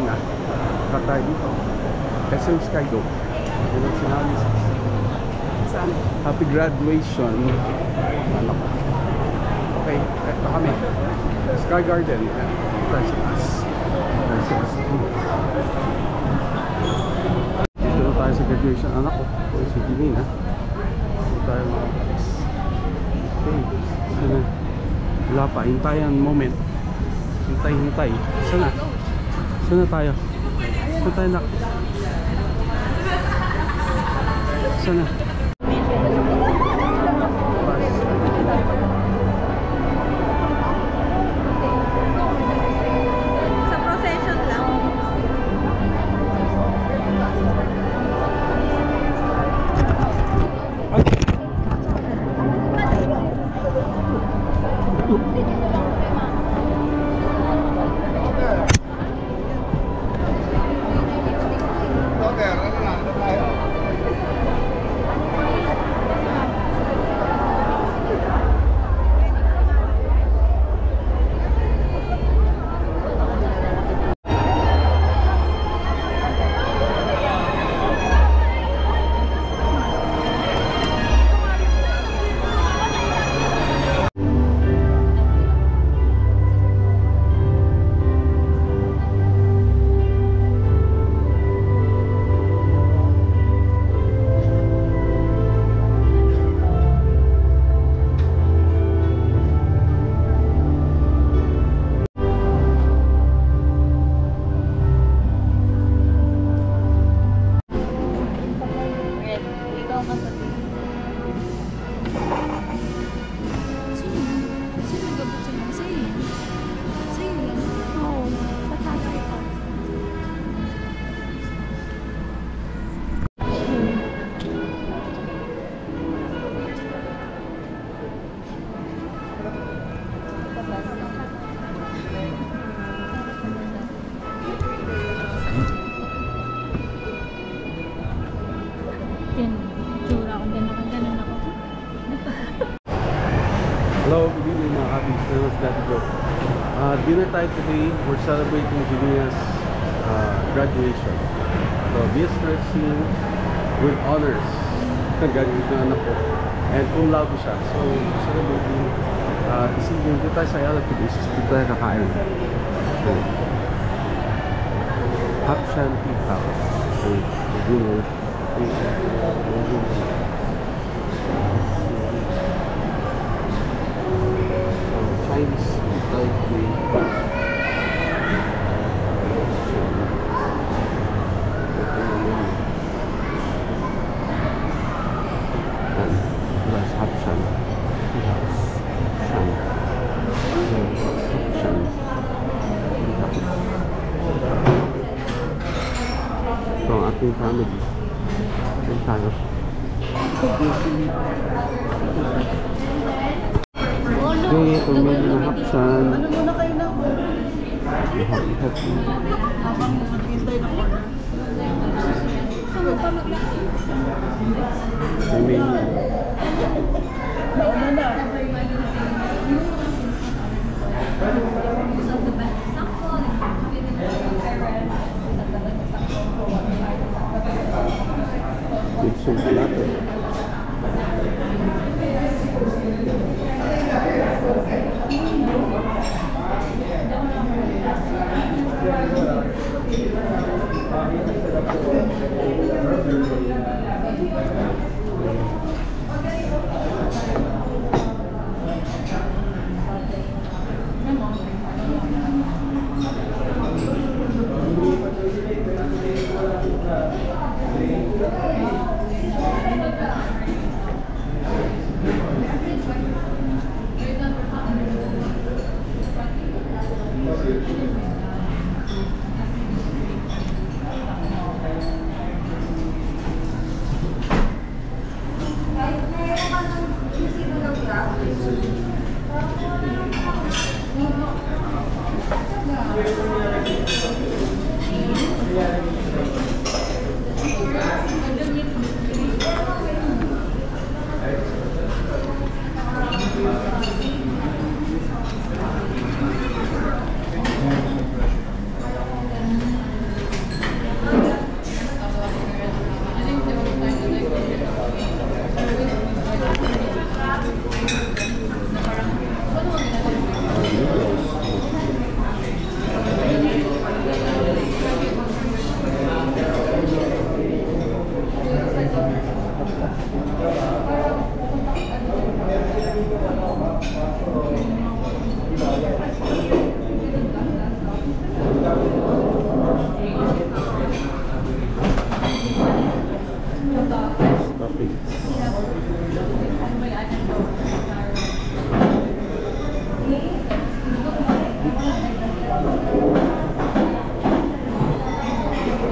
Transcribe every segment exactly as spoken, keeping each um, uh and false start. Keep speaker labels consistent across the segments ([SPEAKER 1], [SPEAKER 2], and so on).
[SPEAKER 1] na. Ika tayo dito. S M Skygo. Yun ang sinabi sa saan? Happy graduation. Ano ko? Okay, eto kami. Sky Garden. Tayo sa taas. Tayo sa taas. Dito na tayo sa graduation. Anak ko. O si Jimina. Dito tayo mga guys. Okay. Sana. Wala pa. Hintayan moment. Hintay, hintay. Sana. Sana tayo. Sana tayo nak. Sana.
[SPEAKER 2] Sa procession lang.
[SPEAKER 1] Hello, good evening mga kapis. This is Daddy Joe. Uh, dinner tayo today. We're celebrating Junia's uh, graduation. So, B S nursing with honors. Nag-graduate ng anak ko. And cum laude siya. So, celebrating uh, this evening. Dito tayo sa Ayala today. Dito tayo kakain. So, Hap Shanty House. So, dinner. Chinese Taipei. And plus Hap Shanty House. Shan. Shan. Ito ang ating family. Ito tayo. Okay, kung medyo nahapsan.
[SPEAKER 2] Ano muna kayo na?
[SPEAKER 1] Happy.
[SPEAKER 2] Habang maghintay ng order. Saan pa maglaki?
[SPEAKER 1] May menu.
[SPEAKER 2] Nauna na.
[SPEAKER 1] With some plato.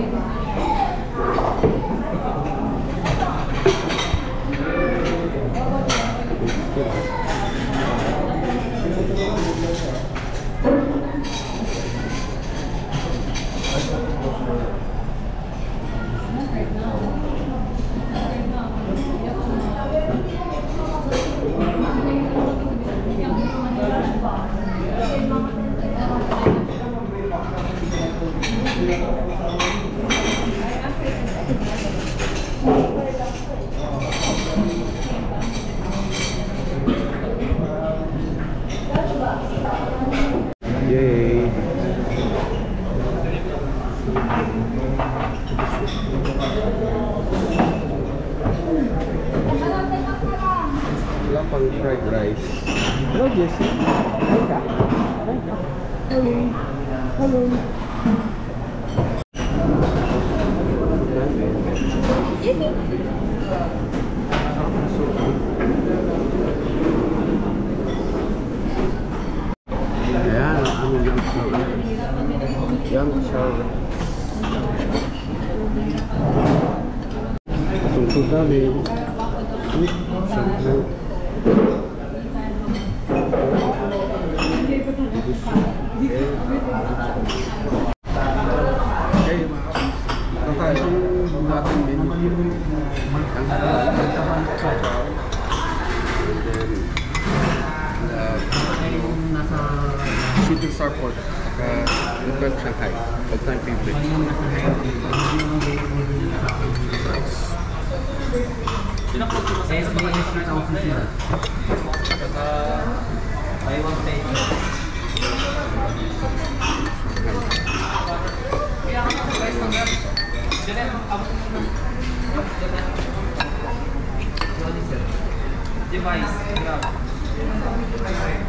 [SPEAKER 1] Yay! Wala pang fried rice. Hello, Jessie. Hello. Hello. Ayan, ang aming yung shower. Yung shower. Tungkol namin. Siyempre. Okay, kakain natin din ang halal. Shooting Star Port saka Lukan Shanghai. All time favorite.
[SPEAKER 3] Saya sebagai instrumen official. Kata Taiwan State. Device.